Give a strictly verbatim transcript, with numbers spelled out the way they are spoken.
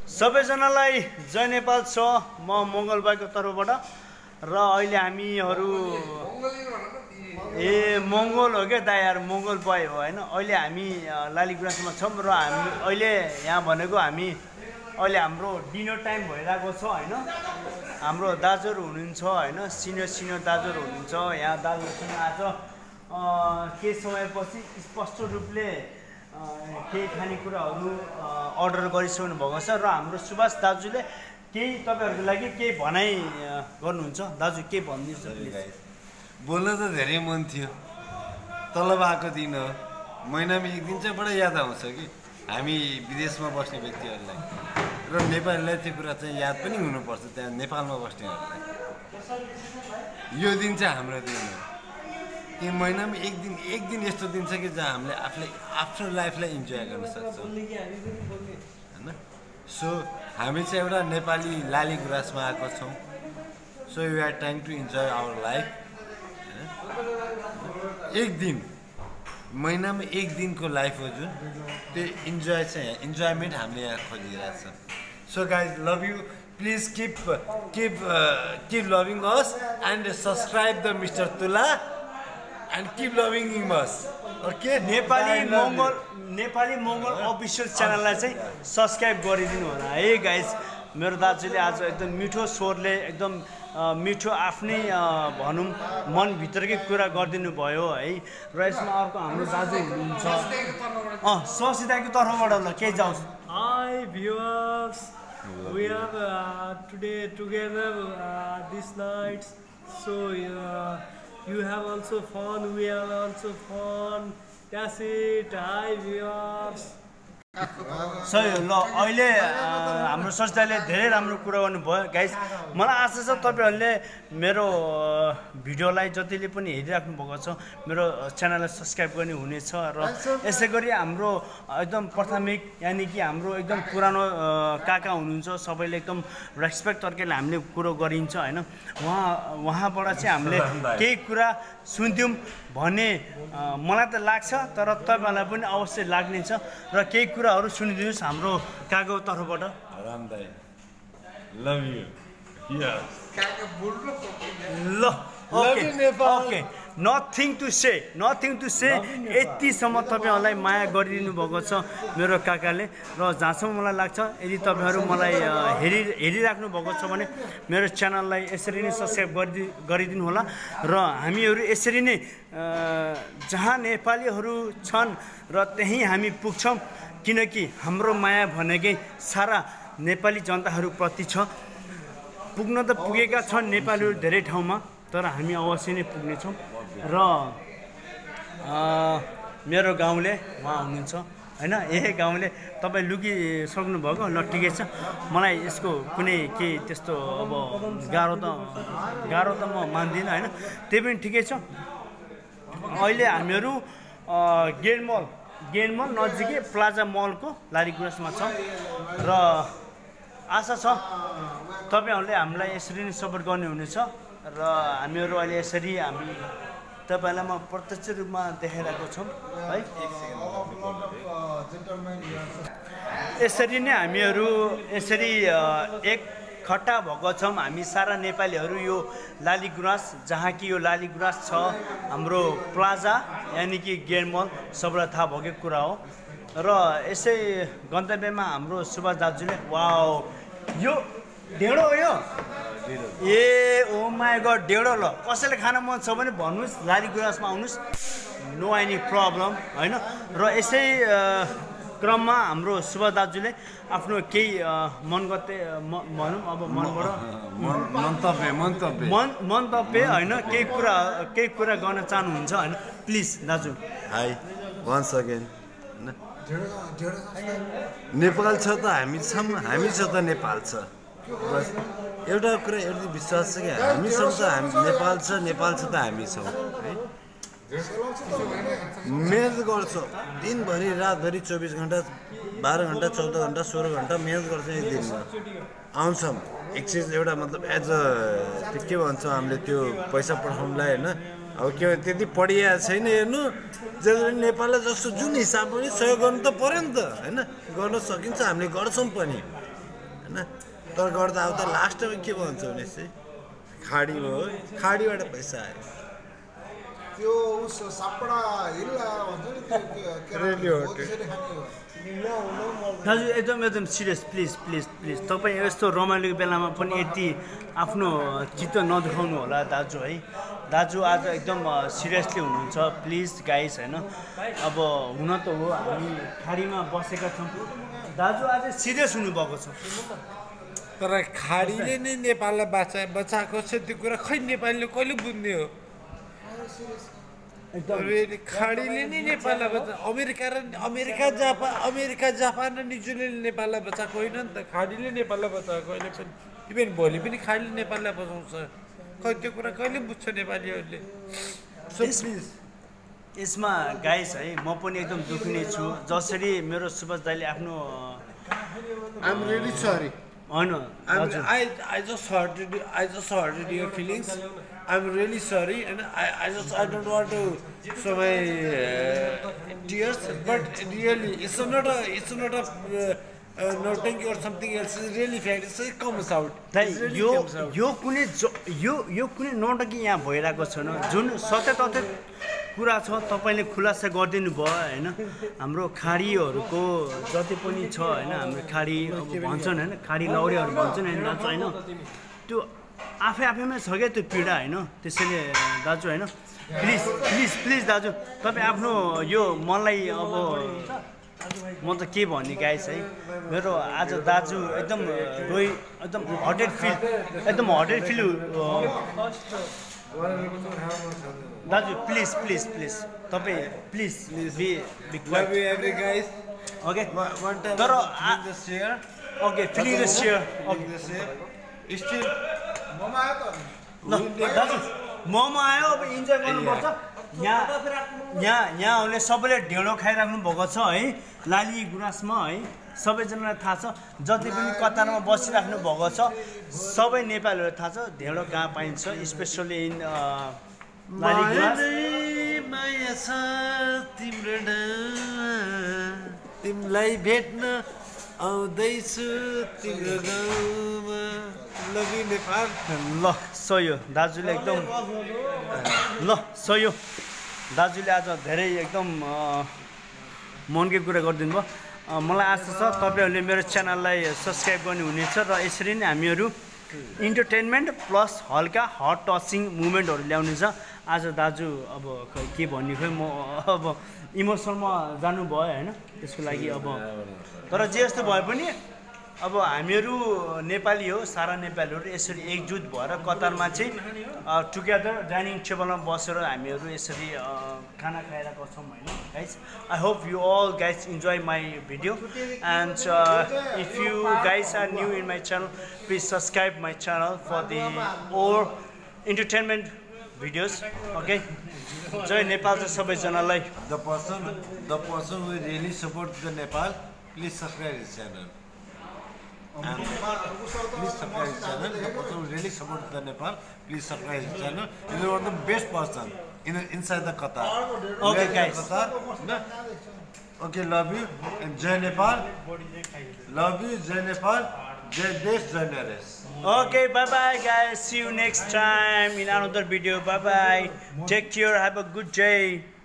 सबैजनालाई जय नेपाल छ। म मङ्गल भाइको तर्फबाट र अहिले हामीहरू ए मङ्गल हो क्या दाइ यार, मङ्गल भाइ हो होइन। अहिले हामी लालीगुराँसमा छौँ र हामी अहिले यहाँ भनेको हामी अहिले हाम्रो डिनर टाइम भइरहेको छ होइन। हाम्रो दाजुहरू हुनुहुन्छ होइन, सिनियर सिनियर दाजुहरू हुनुहुन्छ। यहाँ दाजुसँग आज केही समयपछि स्पष्ट रूपले केही खानेकुराहरू अर्डर गरिसक्नु भएको छ र हाम्रो सुभाष दाजुले केही तपाईँहरूको लागि केही भनाइ गर्नुहुन्छ। दाजु के भनिदिनुहोस्। बोल्न त धेरै मन थियो, तलब आएको दिन हो, महिनामा एक दिन चाहिँ बडा याद आउँछ कि हामी विदेशमा बस्ने व्यक्तिहरूलाई र नेपालीलाई त्यो कुरा चाहिँ याद पनि हुनुपर्छ, त्यहाँ नेपालमा बस्नेहरूलाई। यो दिन चाहिँ हाम्रो दिन हो। यो महिनामा एक दिन एक दिन यस्तो दिन छ कि जहाँ हामीले आफूले आफ्नो लाइफलाई इन्जोय गर्न सक्छौँ होइन। सो हामी चाहिँ एउटा नेपाली लालीगुराँसमा आएको छौँ। So you are trying to enjoy our life. एक दिन महिनामा एक दिनको लाइफ हो जुन, त्यो इन्जोय चाहिँ इन्जोयमेन्ट हामीले यहाँ खोजिरहेको छ। So guys love you, please keep keep keep loving us and subscribe the mister Tula and keep loving us. Okay, Nepali Mangal Nepali Mangal official च्यानललाई चाहिँ सब्सक्राइब गरिदिनु होला है गाइज। मेरो दाजुले आज एकदम मिठो स्वरले एकदम मिठो आफ्नै भनौँ मनभित्रकै कुरा गरिदिनु भयो है। र यसमा अर्को हाम्रो दाजु हुनुहुन्छ अँ ससिदाको तर्फबाट ल केही जाओस्। Hi viewers, we are uh, today together uh, this night, so uh, you have also fun, we have also fun. That's it. Hi viewers. सही हो ल। अहिले हाम्रो संस्थाले धेरै राम्रो कुरा गर्नुभयो गाइस। मलाई आशा छ तपाईँहरूले मेरो भिडियोलाई जतिले पनि हेरिराख्नु भएको छ मेरो च्यानललाई सब्सक्राइब गर्ने हुनेछ। र यसै गरी हाम्रो एकदम प्राथमिक यानि कि हाम्रो एकदम पुरानो काका हुनुहुन्छ, सबैले एकदम रेस्पेक्ट तरिकाले हामीले कुरो गरिन्छ होइन। उहाँ उहाँबाट चाहिँ हामीले केही कुरा सुन्थ्यौँ भन्ने मलाई त लाग्छ, तर तपाईँहरूलाई पनि अवश्य लाग्नेछ। र केही कुराहरू सुनिदिनुहोस् हाम्रो काकाको तर्फबाट। राम दाइ लभ यु। यस ल okay okay, nothing to say nothing to say यतिसम्म तपाईँहरूलाई माया गरिदिनु भएको छ मेरो काकाले। र जहाँसम्म मलाई लाग्छ यदि तपाईँहरू मलाई हेरि हेरिराख्नु भएको छ भने मेरो च्यानललाई यसरी नै सब्सक्राइब गरिदि गरिदिनु होला। र हामीहरू यसरी नै जहाँ नेपालीहरू छन् र त्यहीँ हामी पुग्छौँ, किनकि हाम्रो माया भनेकै सारा नेपाली जनताहरूप्रति छ। पुग्न त पुगेका छन् नेपालीहरू धेरै ठाउँमा, तर हामी अवश्य नै पुग्नेछौँ। र मेरो गाउँले उहाँ हुनुहुन्छ होइन, ए गाउँले तपाईँ लुकिसक्नुभएको ल ठिकै छ। मलाई यसको कुनै केही त्यस्तो अब गाह्रो त गाह्रो त म मान्दिनँ होइन, त्यही पनि ठिकै छ। अहिले हामीहरू गेट मल गेट मल नजिकै प्लाजा मलको लालीगुराँसमा छौँ। र आशा छ तपाईँहरूले हामीलाई यसरी नै सपोर्ट गर्ने हुनेछ। र हामीहरू अहिले यसरी हामी तपाईँलाई म प्रत्यक्ष रूपमा देखाइरहेको छौँ है। यसरी नै हामीहरू यसरी एकट्ठा भएको छौँ हामी सारा नेपालीहरू यो लालीगुराँस, जहाँ कि यो लालीगुराँस छ हाम्रो प्लाजा यानि कि गेट मल, सबैलाई थाहा भएकै कुरा हो। र यसै गन्तव्यमा हाम्रो सुभाष दाजुले वाओ यो ढेँडो हो यो ए ओ माई गड ढेँडो। ल कसैले खान मन छ भने भन्नुहोस्, लालीगुराँसमा आउनुहोस्, नो एनी प्रब्लम होइन। र यसै क्रममा हाम्रो सुभाष दाजुले आफ्नो केही मनगते भनौँ अब मनबाट मन्तव्य मन्तव्य मन मन्तव्य होइन केही कुरा केही कुरा गर्न चाहनुहुन्छ होइन, प्लिज दाजु। High once again. नेपाल छ त हामी छौँ, हामी छ त नेपाल छ। बस एउटा कुरा एउटा विश्वास छ कि हामी छौँ त हामी नेपाल छ, नेपाल छ त हामी छौँ है। मेहनत गर्छौँ दिनभरि रातभरि चौबिस घन्टा बाह्र घन्टा चौध घन्टा सोह्र घन्टा मेहनत गर्छौँ एक दिनमा। आउँछौँ एक चिज एउटा मतलब एज अ त्यो के भन्छौँ हामीले त्यो पैसा पठाउनुलाई होइन। अब के त्यति पढिया छैन हेर्नु, जसरी नेपाललाई जस्तो जुन हिसाबले सहयोग गर्नु त पऱ्यो नि त होइन, गर्न सकिन्छ हामीले गर्छौँ पनि। होइन तर गर्दा आउँदा लास्टमा के भन्छ भने चाहिँ खाडी भयो खाडीबाट पैसा आयो त्यो उस सापडा हिल भन्छ नि त्यो रेडियो होटल दाजु एकदम एकदम सिरियस प्लिज प्लिज प्लिज तपाईँ यस्तो रमाइलोको बेलामा पनि यति आफ्नो चित्त नदुखाउनु होला दाजु है दाजु आज एकदम सिरियसली हुनुहुन्छ प्लिज गाइस होइन अब हुन त हो हामी खाडीमा बसेका छौँ दाजु आज सिरियस हुनुभएको छ तर खाडीले नै नेपाललाई बचा बचाएको छ त्यो कुरा खै नेपालीले कहिले बुझ्ने हो खाडीले नै नेपाललाई बचा अमेरिका र अमेरिका जापान अमेरिका जापान र न्युजिल्यान्डले नेपाललाई बचाएको होइन नि त खाडीले नेपाललाई बचाएको अहिले पनि इभेन भोलि पनि खाडीले नेपाललाई बचाउँछ खै त्यो कुरा कहिले बुझ्छ नेपालीहरूले सो प्लिज यसमा गाइस है म पनि एकदम दुखिने छु जसरी मेरो सुभाष दाइले आफ्नो आइ एम रियली सरी होइन I I just hurted I just hurted your feelings. I'm really sorry, and I I just I don't want to show my uh, tears, but really it's not a it's not a uh, uh, noting or something else. It's really fact. It comes out. दाइ यो यो कुनै यो यो कुनै नौटंकी यहाँ भइरहेको छैन जुन सत्य तथ्य कुरा छ तपाईँले खुलासा गरिदिनु भयो होइन हाम्रो खाडीहरूको जति पनि छ होइन हाम्रो खाडी अब भन्छन् होइन खाडी लौरीहरू भन्छन् होइन दाजु होइन त्यो आफै आफैमा छ क्या त्यो पीडा होइन त्यसैले दाजु होइन प्लिज प्लिज प्लिज दाजु तपाईँ आफ्नो यो मनलाई अब म त के भन्ने गाइस है मेरो आज दाजु एकदम रोइ एकदम हटेड फिल एकदम हटेड फिल दाजु प्लिज प्लिज प्लिज तपाईँ please be Love you every guys. Okay One time. तर the share. Okay feeling the share The share. Still. ममा आयो त ल दाजु मोमो आयो अब इन्जोय गर्नुपर्छ यहाँ यहाँ यहाँ आउने सबैले ढेँडो खाइराख्नु भएको छ है लाली गुराँसमा है सबैजनालाई थाहा छ जति पनि कतारमा बसिराख्नु भएको छ सबै नेपालीहरूलाई थाहा छ ढेँडो कहाँ पाइन्छ स्पेसली इन लाली गुराँस माया छ तिम्रो तिमीलाई भेट्न आउँदैछु तिम्रो गाउँमा लभ यु नेपाल ल सयो दाजुले एकदम ल सयो दाजुले आज धेरै एकदम मनकै कुरा गरिदिनु भयो मलाई आशा छ तपाईँहरूले मेरो च्यानललाई सब्सक्राइब गर्नुहुनेछ र यसरी नै हामीहरू इन्टरटेनमेन्ट प्लस हल्का हट टचिङ मुभमेन्टहरू ल्याउनेछ आज दाजु अब खै के भन्ने खोइ म अब इमोसनमा जानुभयो होइन त्यसको लागि अब तर जे जस्तो भए पनि अब हामीहरू नेपाली हो सारा नेपालीहरू यसरी एकजुट भएर कतारमा चाहिँ टुगेदर डाइनिङ टेबलमा बसेर हामीहरू यसरी खाना खाइरहेको छौँ होइन guys I hope you all guys enjoy my video and if you guys are new in my channel please subscribe my channel for the other entertainment videos okay जय नेपाल चाहिँ सबैजनालाई The person, the person who really supports the Nepal, please subscribe his channel. And please subscribe his channel. The person who really supports the Nepal, please subscribe his channel. He is one of the best person in inside the Qatar. Okay, guys. Qatar, no? Okay, love you and Jai Nepal. Love you, Jai Nepal. Jai Desh, Jai Naresh. Okay, bye bye guys. See you next time in another video. Bye bye. Take care. Have a good day.